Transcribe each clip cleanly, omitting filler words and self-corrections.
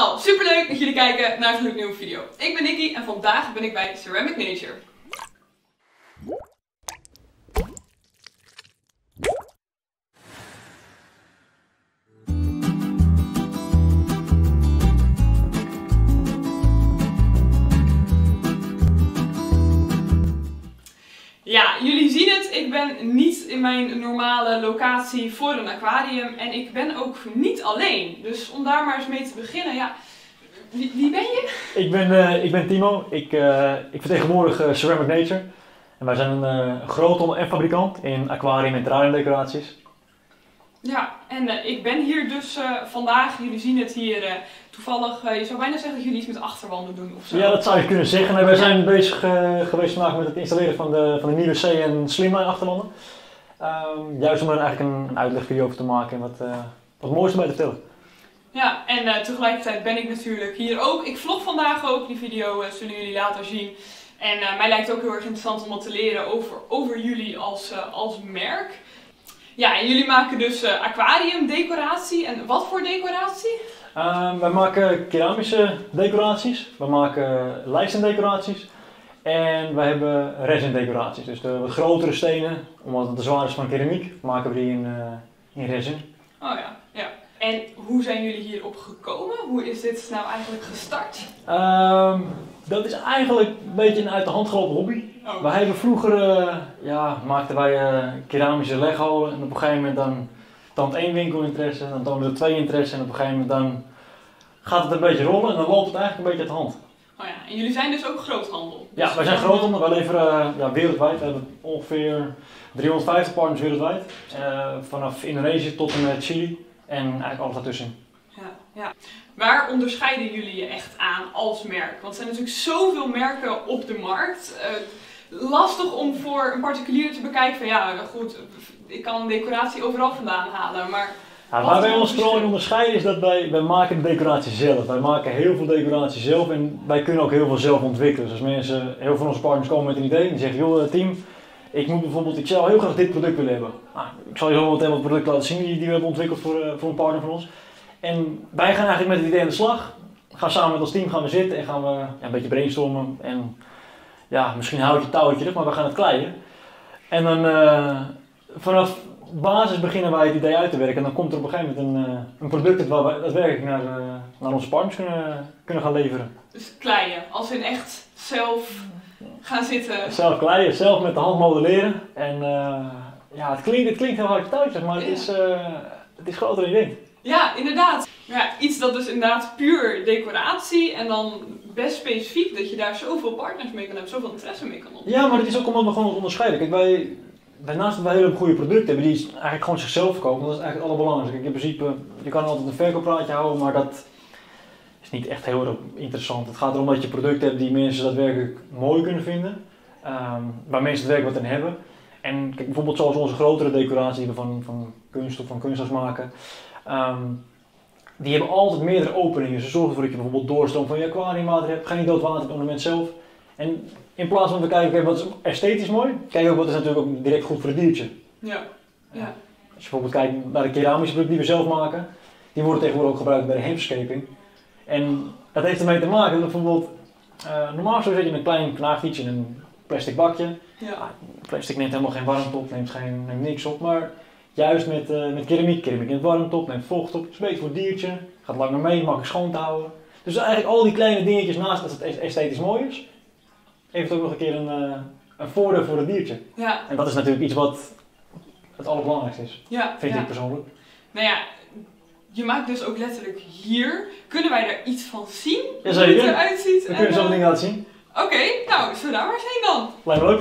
allemaal, superleuk dat jullie kijken naar een gloednieuwe video. Ik ben Nikki en vandaag ben ik bij Ceramic Nature. Ja, jullie zien het, ik ben niet in mijn normale locatie voor een aquarium en ik ben ook niet alleen. Dus om daar maar eens mee te beginnen, ja, wie ben je? Ik ben Timo, ik vertegenwoordig Ceramic Nature. En wij zijn een groothandel en fabrikant in aquarium en terrariumdecoraties. Ja, en ik ben hier dus vandaag, jullie zien het hier toevallig, je zou bijna zeggen dat jullie iets met achterwanden doen ofzo. Ja, dat zou je kunnen zeggen. Nee, wij zijn bezig geweest vandaag met het installeren van de nieuwe C en Slimline achterwanden. Juist om er eigenlijk een uitlegvideo over te maken en wat moois erbij te vertellen. Ja, en tegelijkertijd ben ik natuurlijk hier ook. Ik vlog vandaag ook, die video zullen jullie later zien. En mij lijkt het ook heel erg interessant om wat te leren over jullie als merk. Ja, en jullie maken dus aquariumdecoratie. En wat voor decoratie? Wij maken keramische decoraties, we maken lijstendecoraties en wij hebben resin decoraties. Dus de wat grotere stenen, omdat het te zwaar is van keramiek, maken we die in resin. Oh ja, ja. En hoe zijn jullie hierop gekomen? Hoe is dit nou eigenlijk gestart? Dat is eigenlijk een beetje een uit de hand gelopen hobby. Oh. Wij hebben vroeger, maakten wij keramische Lego en op een gegeven moment dan toont 1 winkel interesse, dan tonen er 2 interesse en op een gegeven moment dan gaat het een beetje rollen en dan loopt het eigenlijk een beetje uit de hand. Oh ja, en jullie zijn dus ook groothandel? Ja, Dus wij zijn groothandel, wij leveren wereldwijd, we hebben ongeveer 350 partners wereldwijd. Vanaf Indonesië tot en met Chili en eigenlijk alles daartussen. Ja, ja. Waar onderscheiden jullie je echt aan als merk? Want er zijn natuurlijk zoveel merken op de markt. Lastig om voor een particulier te bekijken van ja, goed, ik kan een decoratie overal vandaan halen, maar... Ja, waar wij ons vooral in onderscheiden is dat wij maken de decoratie zelf. Wij maken heel veel decoratie zelf en wij kunnen ook heel veel zelf ontwikkelen. Dus als mensen, heel veel van onze partners komen met een idee en die zeggen, joh team, ik zou heel graag dit product willen hebben. Nou, ik zal je zo meteen wat product laten zien die we hebben ontwikkeld voor een partner van ons. En wij gaan eigenlijk met het idee aan de slag. Gaan samen met ons team gaan we zitten en gaan we een beetje brainstormen. En ja, misschien houd je het touwtje terug, maar we gaan het kleien. En dan vanaf basis beginnen wij het idee uit te werken. En dan komt er op een gegeven moment een product waar we daadwerkelijk naar onze partners kunnen gaan leveren. Dus kleien, als in echt zelf gaan zitten. Zelf kleien, zelf met de hand modelleren. En het klinkt heel hard touwtjes, maar het is groter dan je denkt. Ja, inderdaad. Ja, iets dat dus inderdaad puur decoratie en dan best specifiek dat je daar zoveel partners mee kan hebben, zoveel interesse mee kan ontwikkelen. Ja, maar het is ook omdat we gewoon onderscheiden. Kijk, naast dat wij hele goede producten hebben die eigenlijk gewoon zichzelf verkopen, dat is eigenlijk het allerbelangrijkste. Kijk, in principe, je kan altijd een verkooppraatje houden, maar dat is niet echt heel erg interessant. Het gaat erom dat je producten hebt die mensen daadwerkelijk mooi kunnen vinden, waar mensen daadwerkelijk wat aan hebben. En kijk, bijvoorbeeld zoals onze grotere decoraties die we van kunst of van kunstglas maken, die hebben altijd meerdere openingen. Ze zorgen ervoor dat je bijvoorbeeld doorstroom van je aquariumwater hebt, geen dood water op het ornament zelf. En in plaats van te kijken wat is esthetisch mooi, kijk ook wat is natuurlijk ook direct goed voor het diertje. Ja. Ja. Als je bijvoorbeeld kijkt naar de keramische producten die we zelf maken, die worden tegenwoordig ook gebruikt bij de hamsterscaping. En dat heeft ermee te maken dat bijvoorbeeld, normaal zo zet je een klein knaagfiets in een plastic bakje. Ja. Plastic neemt helemaal geen warmte op, neemt niks op, maar juist met keramiek neemt warmte op, neemt vocht op, is beter voor het diertje, gaat langer mee, makkelijk schoon te houden. Dus eigenlijk al die kleine dingetjes naast dat het esthetisch mooi is, heeft ook nog een keer een voordeel voor het diertje. Ja. En dat is natuurlijk iets wat het allerbelangrijkste is, vind ik persoonlijk. Nou ja, je maakt dus ook letterlijk hier. Kunnen wij er iets van zien? Jazeker. Hoe het eruit ziet? We kunnen zo dingen laten zien. Oké, nou, zullen we daar maar eens heen dan? Lijkt me leuk.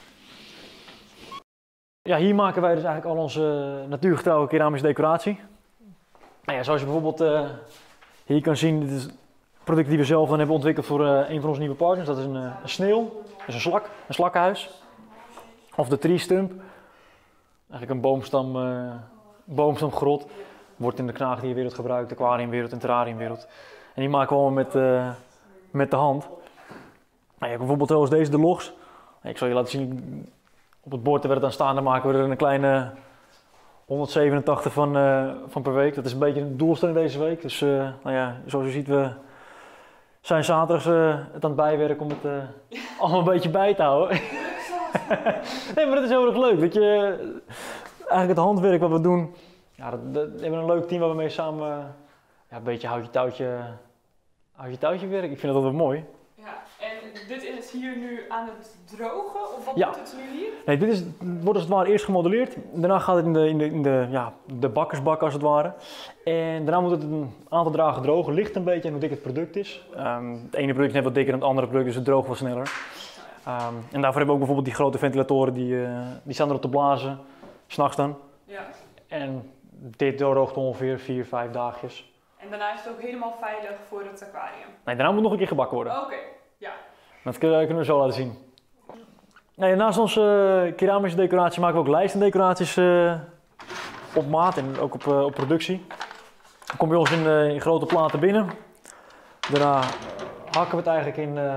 Ja, hier maken wij dus eigenlijk al onze natuurgetrouwe keramische decoratie. Nou ja, zoals je bijvoorbeeld hier kan zien, dit is product die we zelf dan hebben ontwikkeld voor een van onze nieuwe partners. Dat is een sneeuw, dat is een slakkenhuis. Of de tree stump. Eigenlijk een boomstamgrot. Wordt in de knaagdierwereld gebruikt, de aquariumwereld en terrariumwereld. En die maken we allemaal met de hand. Nou ja, bijvoorbeeld zoals deze, de logs. Ik zal je laten zien, op het bord waar we het aan staan, dan maken we er een kleine 187 van per week. Dat is een beetje een doelstelling deze week. Dus nou ja, zoals je ziet, we zijn zaterdags het aan het bijwerken om het allemaal een beetje bij te houden. Nee, maar dat is heel erg leuk. Dat je eigenlijk het handwerk wat we doen, ja, we hebben een leuk team waar we mee samen ja, een beetje houtje touwtje werken. Ik vind dat wel mooi. Ja, en dit is hier nu aan het drogen, of wat Ja. wordt het nu hier? Nee, dit wordt als het ware eerst gemodelleerd. Daarna gaat het in de bakkersbak als het ware. En daarna moet het een aantal dagen drogen. Ligt een beetje aan hoe dik het product is. Het ene product is net wat dikker dan het andere product, dus het droogt wat sneller. En daarvoor hebben we ook bijvoorbeeld die grote ventilatoren, die staan erop te blazen, 's nachts dan. Ja. En dit droogt ongeveer 4-5 dagjes. En daarna is het ook helemaal veilig voor het aquarium. Nee, daarna moet nog een keer gebakken worden. Oké, ja. Dat kunnen we zo laten zien. Nee, naast onze keramische decoratie maken we ook lijstendecoraties op maat en ook op productie. Dan kom je ons in grote platen binnen. Daarna hakken we het eigenlijk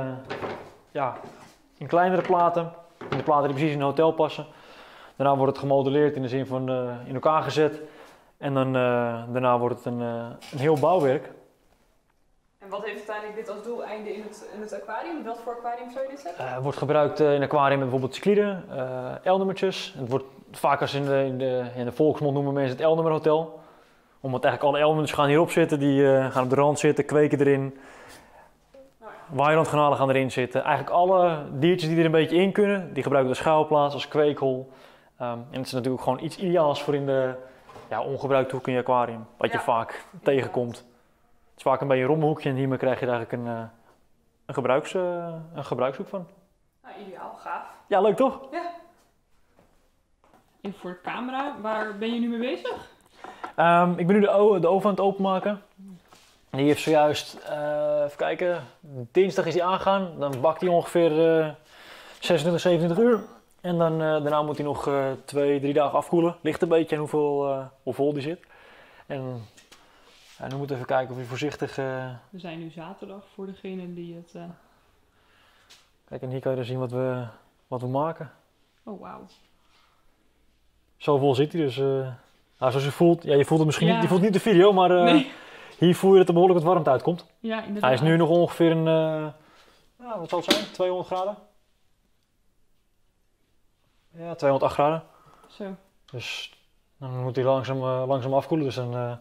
in kleinere platen. In de platen die precies in een hotel passen. Daarna wordt het gemodelleerd in de zin van in elkaar gezet. En dan, daarna wordt het een heel bouwwerk. En wat heeft uiteindelijk dit als doeleinde in het aquarium? Wat voor aquarium zou je dit zetten? Het wordt gebruikt in aquarium met bijvoorbeeld cycliden, L-nummertjes. Het wordt vaak als in de volksmond noemen mensen het L-nummerhotel. Omdat eigenlijk alle L-nummers gaan hierop zitten, die gaan op de rand zitten, kweken erin. Waaierlandkanalen gaan erin zitten. Eigenlijk alle diertjes die er een beetje in kunnen, die gebruiken de schuilplaats als kweekhol. En het is natuurlijk gewoon iets ideaals voor in de ongebruikte hoek in je aquarium. Wat je vaak tegenkomt. Het is vaak een beetje een rommelhoekje en hiermee krijg je er eigenlijk een gebruikshoek van. Nou, ideaal, gaaf. Ja, leuk toch? Ja. Even voor de camera, waar ben je nu mee bezig? Ik ben nu de oven aan het openmaken. Die heeft zojuist, even kijken, dinsdag is die aangegaan. Dan bakt hij ongeveer 26, 27 uur. En dan, daarna moet hij nog 2-3 dagen afkoelen. Ligt een beetje aan hoe vol die zit. En nu moeten we even kijken of hij voorzichtig... We zijn nu zaterdag voor degene die het... Kijk, en hier kan je dus zien wat we maken. Oh, wauw. Zo vol zit hij dus. Zoals je voelt, je voelt het misschien niet, je voelt niet de video, maar Nee. hier voel je dat er behoorlijk wat warmte uitkomt. Ja, inderdaad. Hij is nu nog ongeveer wat zal het zijn? 200 graden? Ja, 208 graden. Zo. Dus dan moet hij langzaam afkoelen. Dus dan...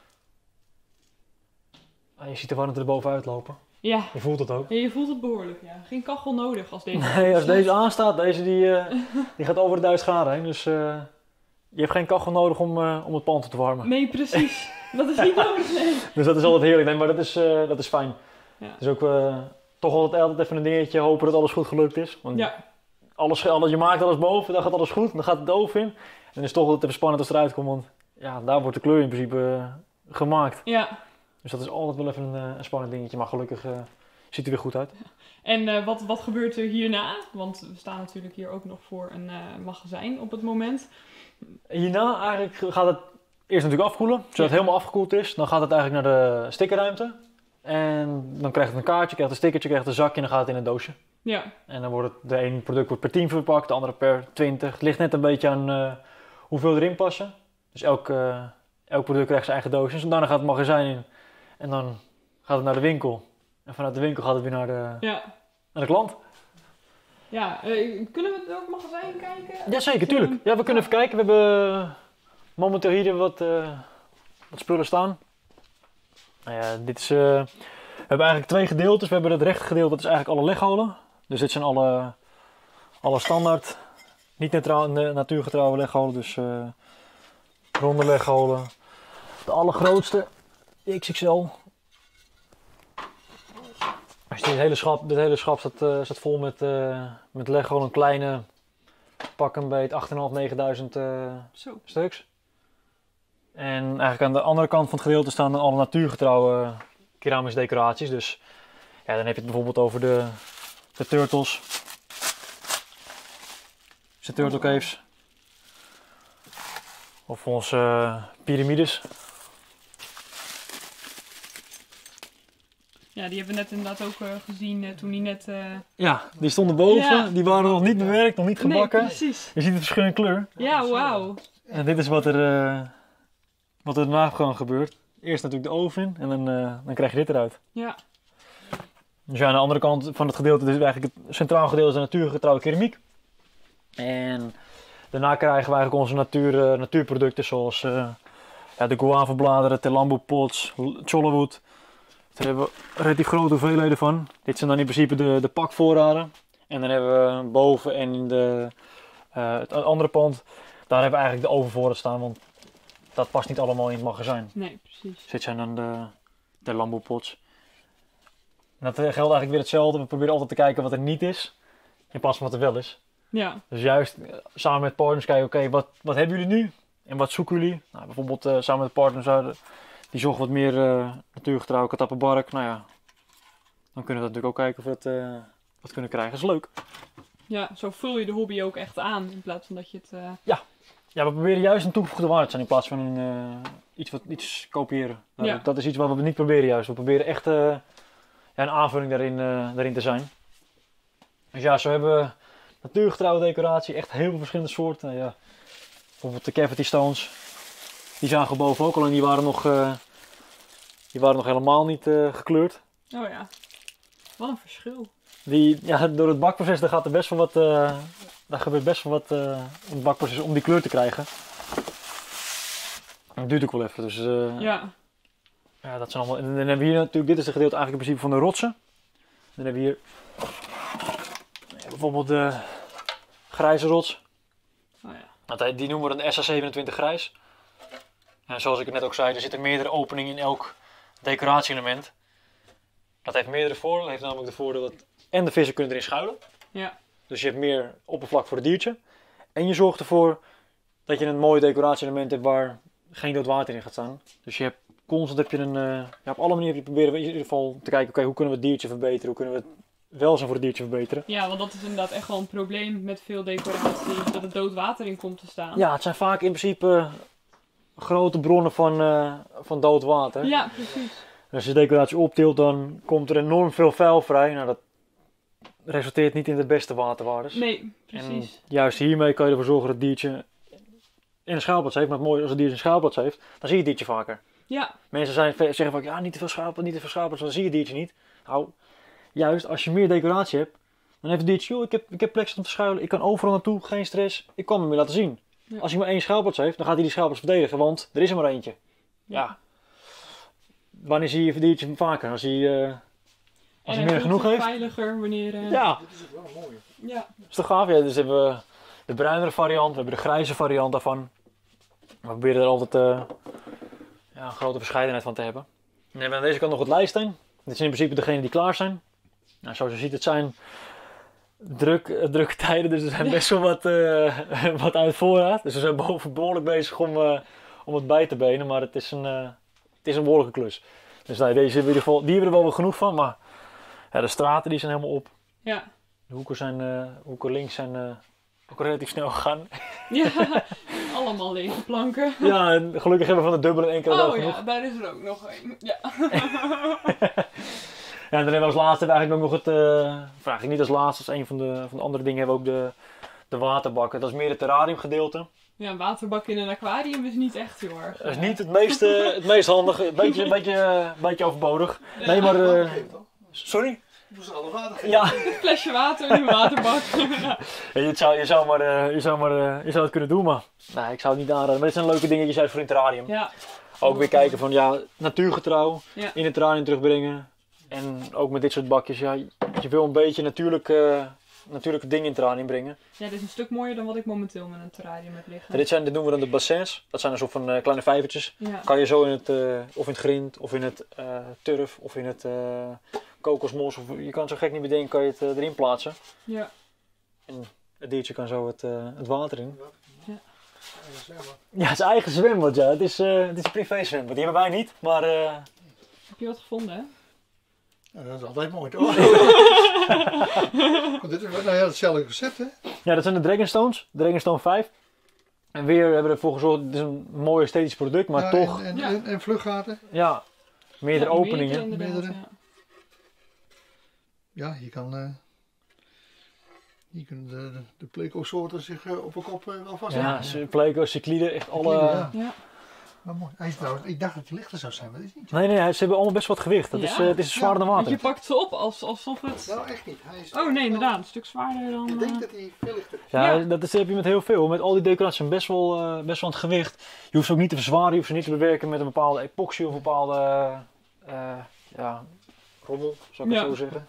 je ziet de warmte er bovenuit lopen. Ja. Je voelt het ook. Ja, je voelt het behoorlijk, ja. Geen kachel nodig als deze. Nee, als deze aanstaat, deze die gaat over de 1000 graden heen. Dus je hebt geen kachel nodig om het pand te warmen. Nee, precies. Dat is niet nodig, nee. Dus dat is altijd heerlijk. Nee, maar dat is fijn. Ja. Het is ook toch altijd even een dingetje hopen dat alles goed gelukt is. Want Ja. je maakt alles boven, dan gaat alles goed. Dan gaat het de oven in. En dan is het toch altijd even spannend als het eruit komt. Want ja, daar wordt de kleur in principe gemaakt. Ja. Dus dat is altijd wel even een spannend dingetje. Maar gelukkig ziet hij er goed uit. En wat gebeurt er hierna? Want we staan natuurlijk hier ook nog voor een magazijn op het moment. Hierna eigenlijk gaat het eerst natuurlijk afkoelen. Zodat het helemaal afgekoeld is. Dan gaat het eigenlijk naar de stickerruimte. En dan krijgt het een kaartje, krijgt een stickertje, krijgt een zakje en dan gaat het in een doosje. Ja. En dan wordt de ene product wordt per 10 verpakt, de andere per 20. Het ligt net een beetje aan hoeveel erin passen. Dus elk product krijgt zijn eigen doosjes. En daarna gaat het magazijn in. En dan gaat het naar de winkel. En vanuit de winkel gaat het weer naar de klant. Ja, kunnen we het magazijn kijken? Jazeker, tuurlijk. Ja, we kunnen even kijken. We hebben momenteel hier wat spullen staan. Nou ja, dit is... we hebben eigenlijk 2 gedeeltes. We hebben het rechte gedeelte, dat is eigenlijk alle legholen. Dus dit zijn alle standaard, niet natuurgetrouwe legholen. Dus ronde legholen. De allergrootste, de XXL. Als je dit hele schap staat vol met legholen, een kleine pak een beet 8.500, 9.000 stuks. En eigenlijk aan de andere kant van het gedeelte staan dan alle natuurgetrouwe keramische decoraties. Dus ja, dan heb je het bijvoorbeeld over de turtles. Dus de turtle caves. Of onze piramides. Ja, die hebben we net inderdaad ook gezien toen die net... Ja, die stonden boven. Ja. Die waren nog niet bewerkt, nog niet gebakken. Nee, precies. Je ziet het verschil in kleur. Ja, wauw. En dit is wat er daarna gewoon gebeurt. Eerst natuurlijk de oven in en dan krijg je dit eruit. Ja. Dus ja, aan de andere kant van het gedeelte, dus eigenlijk het centraal gedeelte is de natuurgetrouwe keramiek. En daarna krijgen we eigenlijk onze natuurproducten zoals de guavabladeren, telambo pots, chollewood. Daar hebben we relatief grote hoeveelheden van. Dit zijn dan in principe de pakvoorraden. En dan hebben we boven en in het andere pand, daar hebben we eigenlijk de ovenvoorraad staan, want dat past niet allemaal in het magazijn. Nee, precies. Dit zijn dan de Lambo pots. En dat geldt eigenlijk weer hetzelfde. We proberen altijd te kijken wat er niet is, in plaats van wat er wel is. Ja. Dus juist samen met partners kijken, oké, wat hebben jullie nu? En wat zoeken jullie? Nou, bijvoorbeeld samen met partners, die zochten wat meer natuurgetrouw, katappenbark. Nou ja, dan kunnen we natuurlijk ook kijken of we wat kunnen krijgen. Dat is leuk. Ja, zo vul je de hobby ook echt aan, in plaats van dat je het... Ja, we proberen juist een toegevoegde waarde te zijn in plaats van iets kopiëren. Ja. Dat is iets wat we niet proberen juist. We proberen echt een aanvulling daarin te zijn. Dus ja, zo hebben we natuurgetrouwe decoratie, echt heel veel verschillende soorten. Ja. Bijvoorbeeld de cavity stones, die zagen we boven ook al en die waren nog helemaal niet gekleurd. Oh ja, wat een verschil. Door het bakproces daar gebeurt best wel wat in het bakproces om die kleur te krijgen. Dat duurt ook wel even. Dus, ja, dat zijn allemaal. En dan hebben we hier natuurlijk, dit is het gedeelte eigenlijk in principe van de rotsen. Dan hebben we hier bijvoorbeeld de grijze rots. Oh ja. Die noemen we een SA27 grijs. En zoals ik het net ook zei, er zitten meerdere openingen in elk decoratie-element. Dat heeft meerdere voordelen. Het heeft namelijk de voordeel dat en de vissen kunnen erin schuilen. Ja. Dus je hebt meer oppervlak voor het diertje. En je zorgt ervoor dat je een mooi decoratie-element hebt waar geen dood water in gaat staan. Dus je hebt constant op alle manieren proberen we in ieder geval te kijken, oké, hoe kunnen we het diertje verbeteren? Hoe kunnen we het welzijn voor het diertje verbeteren? Ja, want dat is inderdaad echt wel een probleem met veel decoratie, dat er dood water in komt te staan. Ja, het zijn vaak in principe grote bronnen van dood water. Ja, precies. En als je de decoratie optilt, dan komt er enorm veel vuil vrij. Nou, dat resulteert niet in de beste waterwaardes. Nee, precies. En juist hiermee kan je ervoor zorgen dat het diertje een schaalplaats heeft. Maar het mooie, als het diertje een schaalplaats heeft, dan zie je het diertje vaker. Ja. Mensen zeggen vaak, ja, niet te veel schaalplaats, dan zie je het diertje niet. Nou, juist als je meer decoratie hebt, dan heeft het diertje, joh, ik heb plek om te schuilen, ik kan overal naartoe, geen stress, ik kan hem weer laten zien. Ja. Als hij maar één schaalplaats heeft, dan gaat hij die schaalplaats verdedigen, want er is er maar eentje. Ja. Wanneer zie je het diertje vaker? Als hij meer genoeg heeft. Veiliger wanneer... Ja. Dit is ook wel een mooie. Ja. Dat is toch gaaf? Ja, dus hebben we de bruinere variant, we hebben de grijze variant daarvan. We proberen er altijd een grote verscheidenheid van te hebben. En dan hebben we aan deze kant nog het lijsteen. Dit zijn in principe degenen die klaar zijn. Nou, zoals je ziet, het zijn drukke tijden, dus er zijn best wel wat uit voorraad. Dus we zijn behoorlijk bezig om het bij te benen, maar het is een behoorlijke klus. Dus nou, deze hebben we in ieder geval, die hebben we er wel genoeg van, maar ja, de straten die zijn helemaal op. Ja. De hoeken links zijn ook relatief snel gegaan. Ja, allemaal lege planken. Ja, en gelukkig hebben we van de dubbele en enkele wel genoeg. Ja, daar is er ook nog een. Ja. Ja, en dan hebben we als laatste eigenlijk ook nog vraag ik niet als laatste, als een van de andere dingen hebben we ook de waterbakken. Dat is meer het terrariumgedeelte. Ja, een waterbak in een aquarium is niet echt heel erg. Dat is niet het meest handige, een beetje overbodig. Ja. Nee, maar... sorry? Je moest er alle water geven. Ja. Een flesje water in een waterbak. Ja, je zou het kunnen doen, maar nee, ik zou het niet aanraden. Maar dit zijn leuke dingetjes uit voor in het terrarium. Ja. Ook weer kijken van natuurgetrouw ja. In het terrarium terugbrengen. En ook met dit soort bakjes, ja, je wil een beetje natuurlijke dingen in het terrarium brengen. Ja, dit is een stuk mooier dan wat ik momenteel met een terrarium heb liggen. Dit noemen we dan de bassins. Dat zijn een soort van kleine vijvertjes. Ja. Kan je zo in het grind, of in het turf, of in het kokosmos, of je kan het zo gek niet bedenken, kan je het erin plaatsen. Ja. En het diertje kan zo het water in. Ja. Ja, het is eigen zwembad, ja. Het is een privé zwembad. Die hebben wij niet, maar... Heb je wat gevonden, hè? Ja, dat is altijd mooi, toch? Dit is hetzelfde recept, hè? Ja, dat zijn de Dragonstones. Dragonstone 5. En weer hebben we ervoor gezorgd, het is een mooi esthetisch product, maar ja, toch... En vluggaten. Ja, meerdere openingen. Meerdere. Ja, je kan... Hier kunnen de pleco-soorten zich op een kop wel vasthouden. Ja, pleco, cyclide, echt alle... Ja. Maar mooi. Hij is trouwens, ik dacht dat hij lichter zou zijn, maar dat is niet zo. Nee, ze hebben allemaal best wat gewicht. Het is zwaarder dan Want water. je pakt ze op alsof het... Nou, echt niet. Hij is Oh nee, inderdaad. Een stuk zwaarder dan... Ik denk dat hij veel lichter is. Ja, Ja. dat heb je met heel veel. Met al die decoraties best wel aan het gewicht. Je hoeft ze ook niet te verzwaren, je hoeft ze niet te bewerken met een bepaalde epoxy of een bepaalde rommel, zou ik het zo zeggen.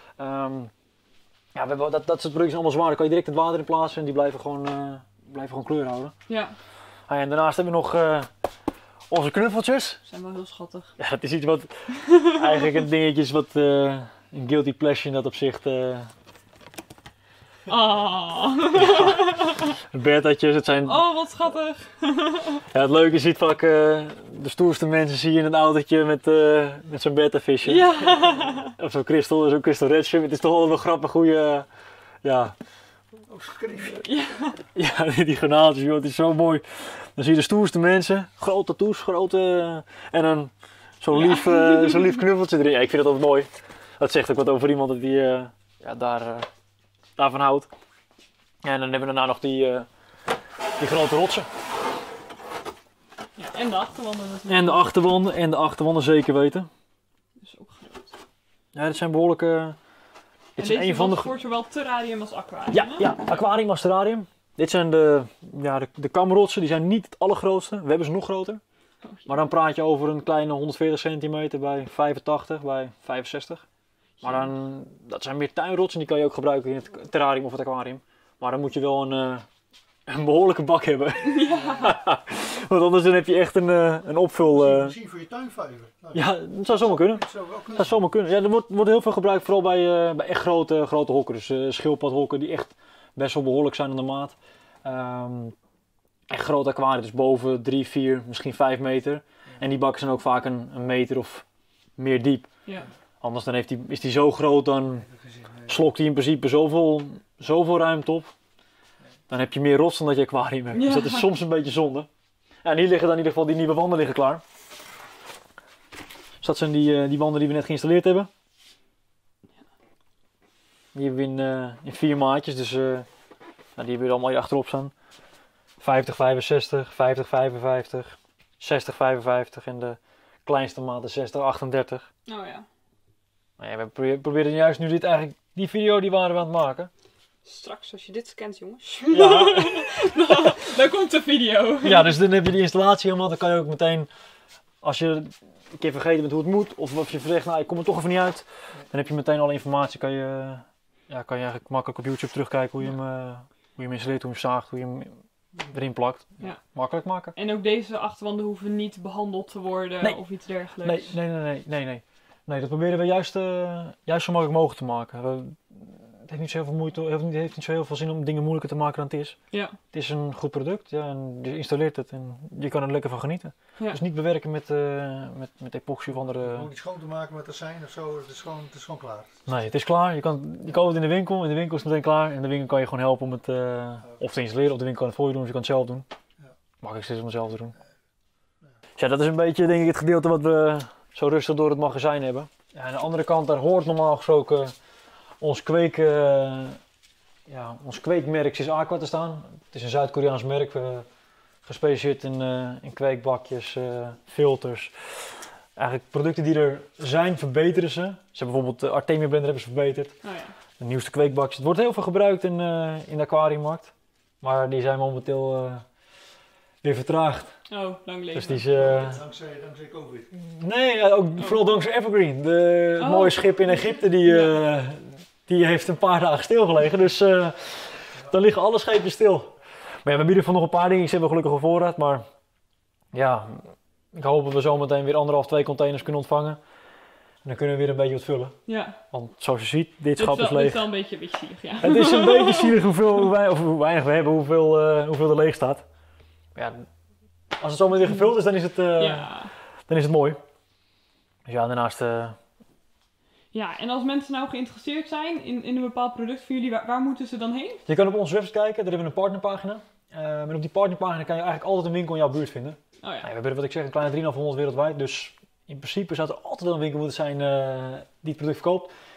We hebben, dat soort producten zijn allemaal zwaar. Dan kan je direct het water in plaatsen en die blijven gewoon kleur houden. Ja, En daarnaast hebben we nog onze knuffeltjes. zijn wel heel schattig. Ja, dat is iets wat eigenlijk een dingetje is wat een guilty pleasure in dat opzicht. Bertatjes, het zijn... Oh, wat schattig. Ja, het leuke is, je ziet vaak de stoerste mensen zie je in een autootje met zo'n beta-visje. Ja. Of zo'n crystal redshirt. Het is toch wel een grappig hoe je... Ja, die granaaltjes, joh, het is zo mooi. Dan zie je de stoerste mensen, grote tattoos, en dan zo'n lief knuffeltje erin. Ja, ik vind dat altijd mooi. Dat zegt ook wat over iemand dat die daarvan houdt. En dan hebben we daarna nog die grote rotsen. Ja, en de achterwanden natuurlijk. En de achterwanden zeker weten. Dus ook groot. Ja, dat zijn behoorlijke... En deze wordt zowel terrarium als aquarium. Ja, aquarium als terrarium. Dit zijn de kamrotsen, die zijn niet het allergrootste. We hebben ze nog groter. Maar dan praat je over een kleine 140 centimeter bij 85, bij 65. Maar dan, dat zijn meer tuinrotsen, die kan je ook gebruiken in het terrarium of het aquarium. Maar dan moet je wel een behoorlijke bak hebben. Ja. Want anders dan heb je echt een opvul... Misschien voor je tuinvijver. Nou, ja, dat zou zomaar kunnen. Dat zou zomaar kunnen. Ja, er wordt heel veel gebruikt, vooral bij echt grote hokken. Dus schildpadhokken die echt best wel behoorlijk zijn aan de maat. Echt grote aquarium, dus boven 3, 4, misschien 5 meter. Ja. En die bakken zijn ook vaak een meter of meer diep. Ja. Anders dan is die zo groot, dan slokt hij in principe zoveel ruimte op. Dan heb je meer rots dan dat je aquarium hebt. Ja. Dus dat is soms een beetje zonde. Ja, en hier liggen dan in ieder geval die nieuwe wanden liggen klaar. Dus dat zijn die wanden die we net geïnstalleerd hebben. Die hebben we in 4 maatjes, dus die hebben we allemaal hier achterop staan. 50, 65, 50, 55, 60, 55 en de kleinste maat is 60, 38. Oh ja. Nou ja, we proberen juist nu die video die waren we aan het maken. Straks als je dit scant, jongens. Ja. Dan komt de video. Ja, dus dan heb je die installatie helemaal. Dan kan je ook meteen, als je een keer vergeten bent hoe het moet, of als je zegt, nou ik kom er toch even niet uit, dan heb je meteen alle informatie. Kan je eigenlijk makkelijk op YouTube terugkijken hoe je hem installeert, hoe je hem zaagt, hoe je hem erin plakt. Ja. Makkelijk maken. En ook deze achterwanden hoeven niet behandeld te worden of iets dergelijks. Nee, dat proberen we juist zo makkelijk mogelijk te maken. Het heeft niet zo heel veel moeite, heeft niet zo heel veel zin om dingen moeilijker te maken dan het is. Ja. Het is een goed product, en je installeert het en je kan er lekker van genieten. Ja. Dus niet bewerken met epoxy of andere... Om niet schoon te maken met azijn of zo, het is gewoon klaar. Nee, het is klaar. Je koopt het in de winkel is het meteen klaar. En de winkel kan je gewoon helpen om het of te installeren, of de winkel kan het voor je doen, of je kan het zelf doen. Ja. Makkelijkste is om het zelf te doen. Dus ja, dat is een beetje denk ik het gedeelte wat we zo rustig door het magazijn hebben. Ja, aan de andere kant, daar hoort normaal gesproken ons kweekmerk is Aqua te staan. Het is een Zuid-Koreaans merk, gespecialiseerd in kweekbakjes, filters. Eigenlijk producten die er zijn, verbeteren ze. Ze hebben bijvoorbeeld de Artemia blender hebben ze verbeterd. Oh ja. De nieuwste kweekbakjes. Het wordt heel veel gebruikt in de aquariummarkt. Maar die zijn momenteel weer vertraagd. Oh, lang leven. Dus die is, dankzij COVID? Nee, ook vooral dankzij Evergreen. Het mooie schip in Egypte die heeft een paar dagen stilgelegen. Dus dan liggen alle schepen stil. Maar ja, we bieden van nog een paar dingen. Ik hebben gelukkig op voorraad. Maar ja, ik hoop dat we zometeen weer 1,5-2 containers kunnen ontvangen. En dan kunnen we weer een beetje wat vullen. Ja. Want zoals je ziet, dit schap is leeg. Het is wel een beetje zielig, ja. Het is een beetje zielig hoe weinig we hebben, hoeveel er leeg staat. Ja, als het zometeen weer gevuld is, dan is het mooi. Dus ja, daarnaast... Ja, en als mensen nou geïnteresseerd zijn in een bepaald product van jullie, waar moeten ze dan heen? Je kan op onze website kijken, daar hebben we een partnerpagina. En op die partnerpagina kan je eigenlijk altijd een winkel in jouw buurt vinden. Oh ja. We hebben, wat ik zeg, een kleine 300 wereldwijd. Dus in principe zou er altijd wel een winkel moeten zijn die het product verkoopt.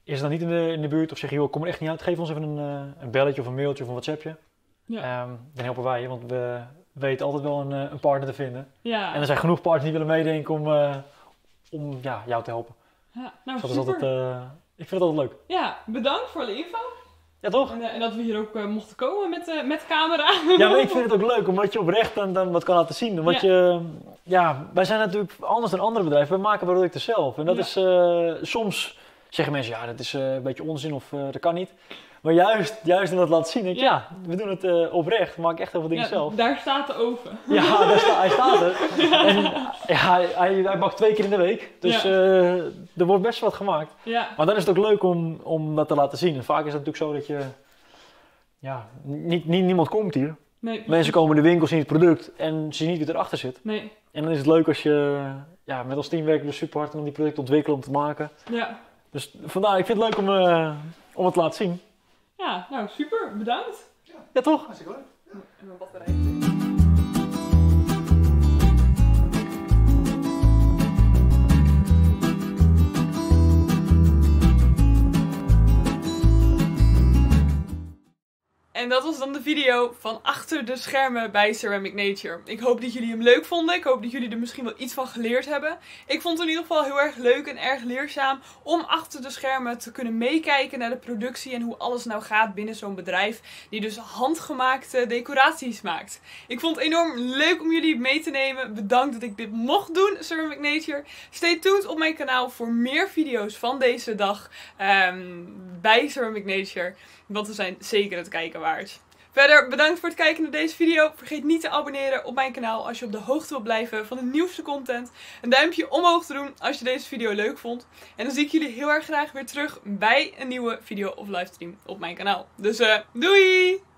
is het dan niet in de buurt of zeg je, joh, kom er echt niet uit, geef ons even een belletje of een mailtje of een WhatsAppje. Ja. Dan helpen wij je, want we weten altijd wel een partner te vinden. Ja. En er zijn genoeg partners die willen meedenken om jou te helpen. Ja, nou Dus dat super. is altijd, ik vind het altijd leuk. Ja, bedankt voor alle info. Ja, toch? En dat we hier ook mochten komen met camera. Ja, maar ik vind het ook leuk, omdat je oprecht dan wat kan laten zien. Omdat wij zijn natuurlijk anders dan andere bedrijven. We maken producten zelf. En dat is, soms zeggen mensen, ja, dat is een beetje onzin of dat kan niet. Maar juist in dat laten zien, denk ik, ja, we doen het oprecht. We maken echt heel veel dingen zelf. Daar staat de oven. Ja, hij staat er. En hij bakt 2 keer in de week. Dus er wordt best wat gemaakt. Ja. Maar dan is het ook leuk om dat te laten zien. En vaak is het natuurlijk zo dat je... Ja, niemand komt hier. Nee. Mensen komen in de winkel, zien het product en zien niet wie erachter zit. Nee. En dan is het leuk als je... Ja, met ons team werken we super hard om die producten te ontwikkelen, om te maken. Ja. Dus vandaar, ik vind het leuk om het te laten zien. Ja, nou super. Bedankt. Ja, toch? Hartstikke leuk. En mijn batterij. En dat was dan de video van achter de schermen bij Ceramic Nature. Ik hoop dat jullie hem leuk vonden. Ik hoop dat jullie er misschien wel iets van geleerd hebben. Ik vond het in ieder geval heel erg leuk en erg leerzaam om achter de schermen te kunnen meekijken naar de productie en hoe alles nou gaat binnen zo'n bedrijf die dus handgemaakte decoraties maakt. Ik vond het enorm leuk om jullie mee te nemen. Bedankt dat ik dit mocht doen, Ceramic Nature. Stay tuned op mijn kanaal voor meer video's van deze dag bij Ceramic Nature. Want we zijn zeker het kijken waard. Verder bedankt voor het kijken naar deze video. Vergeet niet te abonneren op mijn kanaal als je op de hoogte wil blijven van de nieuwste content. Een duimpje omhoog te doen als je deze video leuk vond. En dan zie ik jullie heel erg graag weer terug bij een nieuwe video of livestream op mijn kanaal. Dus doei!